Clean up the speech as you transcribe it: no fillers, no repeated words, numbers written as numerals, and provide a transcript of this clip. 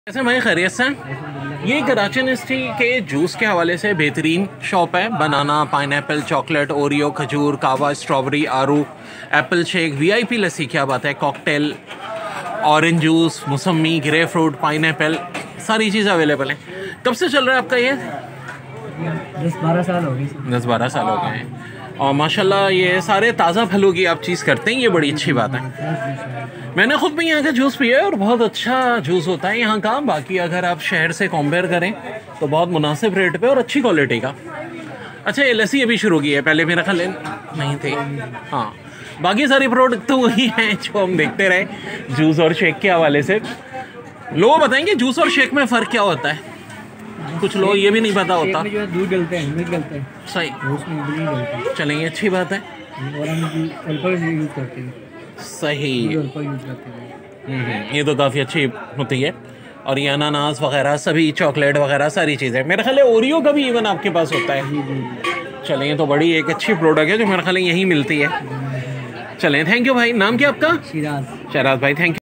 ऐसे भाई खैरियत से। ये कराची यूनिवर्सिटी के जूस के हवाले से बेहतरीन शॉप है। बनाना, पाइनएप्पल, चॉकलेट, ओरियो, खजूर, कावा, स्ट्रॉबेरी, आरू, एप्पल शेक, वीआईपी लस्सी, क्या बात है, कॉकटेल, ऑरेंज जूस, मौसमी, ग्रे फ्रूट, पाइनएप्पल, सारी चीज़ अवेलेबल हैं। कब से चल रहा है आपका ये? 10-12 साल हो गए। 10-12 साल हो गए हैं और माशाल्लाह ये सारे ताज़ा फलों की आप चीज़ करते हैं, ये बड़ी अच्छी बात है। मैंने खुद भी यहाँ का जूस पिया है और बहुत अच्छा जूस होता है यहाँ का। बाकी अगर आप शहर से कंपेयर करें तो बहुत मुनासिब रेट पे और अच्छी क्वालिटी का। अच्छा, ये लस्सी अभी शुरू की है, पहले मेरा ख्याल नहीं थे। हाँ, बाकी सारी प्रोडक्ट तो वही हैं जो हम देखते रहे जूस और शेक के हवाले से। लोग बताएंगे जूस और शेक में फ़र्क क्या होता है? कुछ लोग ये भी नहीं पता होता। जो है दूध डलते हैं, मिल्क डलते हैं। सही, उसमें दूध नहीं डलता। चलेंगे, अच्छी बात है। और हम अल्फा यूज़ करते हैं। सही, अल्फा यूज़ करते हैं। ये तो काफ़ी अच्छी होती है। और ये अनानास वगैरह सभी, चॉकलेट वगैरह सारी चीज़ें, मेरा ख्याल है ओरियो का भी इवन आपके पास होता है। चलें, ये तो बड़ी एक अच्छी प्रोडक्ट है जो मेरा ख्याल है यहीं मिलती है। चलें, थैंक यू भाई। नाम क्या आपका? शिराज। शहराज भाई, थैंक यू।